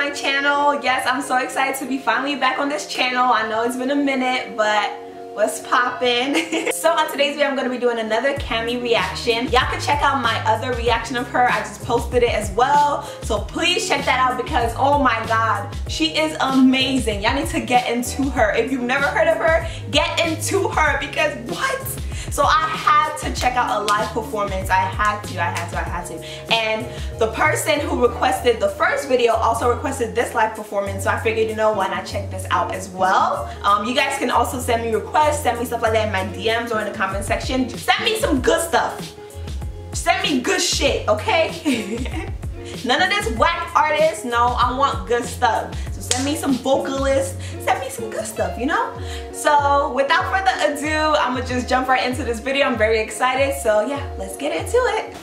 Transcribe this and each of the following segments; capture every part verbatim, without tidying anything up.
my channel. Yes, I'm so excited to be finally back on this channel. I know it's been a minute, but what's poppin'? So on today's video, I'm gonna be doing another Cami reaction. Y'all can check out my other reaction of her. I just posted it as well. So please check that out because oh my god, she is amazing. Y'all need to get into her. If you've never heard of her, get into her because what? So I had to check out a live performance. I had to, I had to, I had to. And the person who requested the first video also requested this live performance. So I figured, you know, why not check this out as well? Um, you guys can also send me requests, send me stuff like that in my D Ms or in the comment section. Send me some good stuff. Send me good shit, okay? None of this whack artists. No, I want good stuff. So send me some vocalists. Send me some good stuff, you know? So without further ado, I'm gonna just jump right into this video. I'm very excited. So yeah, let's get into it.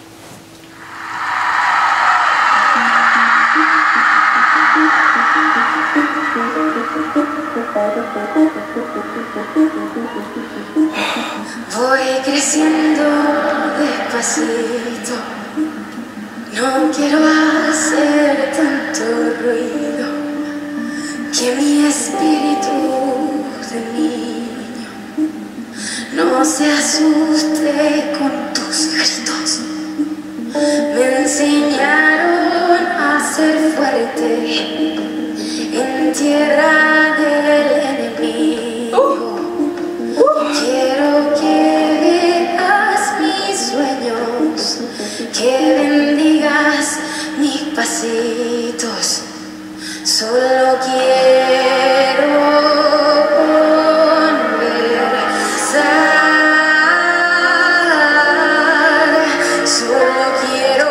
Voy creciendo despacito. No quiero hacer tanto ruido, que mi espíritu de niño no se asuste con tus gritos. Me enseñaron a ser fuerte en tierra del enemigo. Quiero que veas mis sueños, que bendigas mis pasitos. Solo quiero conversar. Solo quiero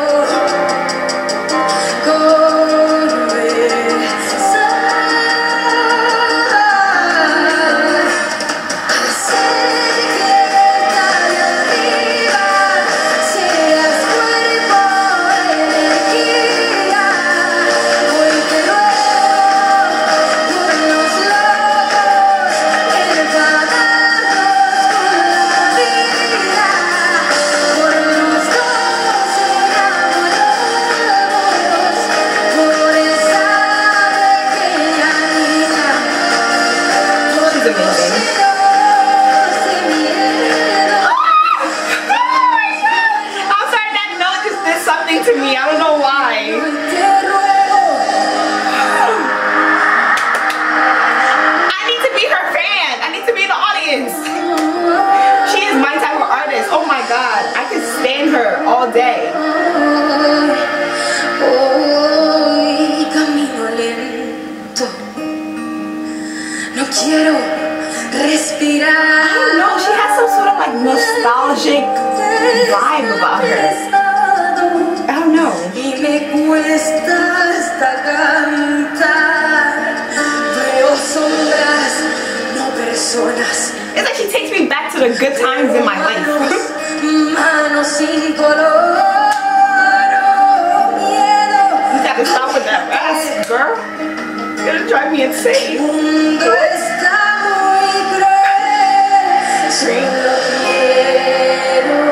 to me. I don't know why. I need to be her fan. I need to be in the audience. She is my type of artist. Oh my god. I can stand her all day. Hoy camino lento. No quiero respirar. I don't know. She has some sort of like nostalgic vibe about her. I don't know. Y me cuesta hasta cantar. Veo sombras, no personas. It's like she takes me back to the good times in my life. Manos sin color. You gotta stop with that rasp, girl. You're gonna drive me insane. Mundo está muy cruel. Solo quiero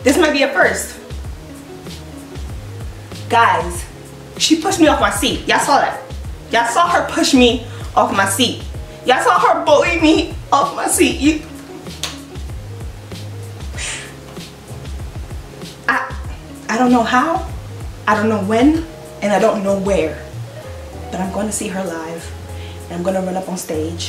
This might be a first. Guys, she pushed me off my seat. Y'all saw that. Y'all saw her push me off my seat. Y'all saw her bully me off my seat. You, I, I don't know how, I don't know when, and I don't know where, but I'm going to see her live, and I'm going to run up on stage,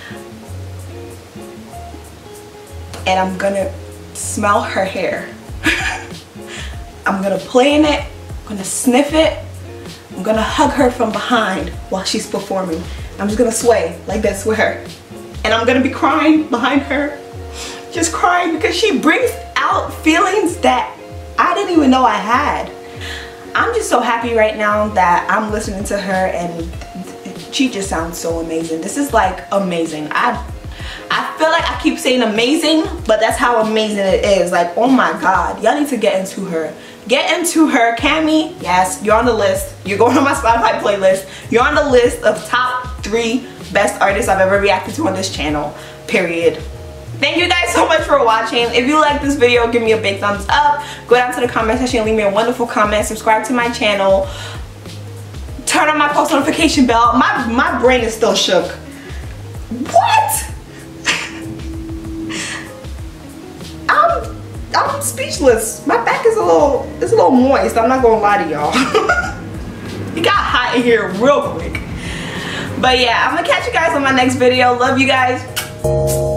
and I'm going to smell her hair. I'm going to play in it, I'm going to sniff it, I'm going to hug her from behind while she's performing. I'm just going to sway like this with her, and I'm going to be crying behind her, just crying because she brings out feelings that I didn't even know I had. I'm just so happy right now that I'm listening to her, and she just sounds so amazing. This is like amazing. I I feel like I keep saying amazing, but that's how amazing it is. Like, oh my God, y'all need to get into her. Get into her. Cami, yes, you're on the list. You're going on my Spotify playlist. You're on the list of top three best artists I've ever reacted to on this channel, period. Thank you guys so much for watching. If you like this video, give me a big thumbs up. Go down to the comment section and leave me a wonderful comment. Subscribe to my channel. Turn on my post notification bell. My, my brain is still shook. What? I'm, I'm speechless. My back is a little, it's a little moist. I'm not gonna lie to y'all. It got hot in here real quick. But yeah, I'm gonna catch you guys on my next video. Love you guys.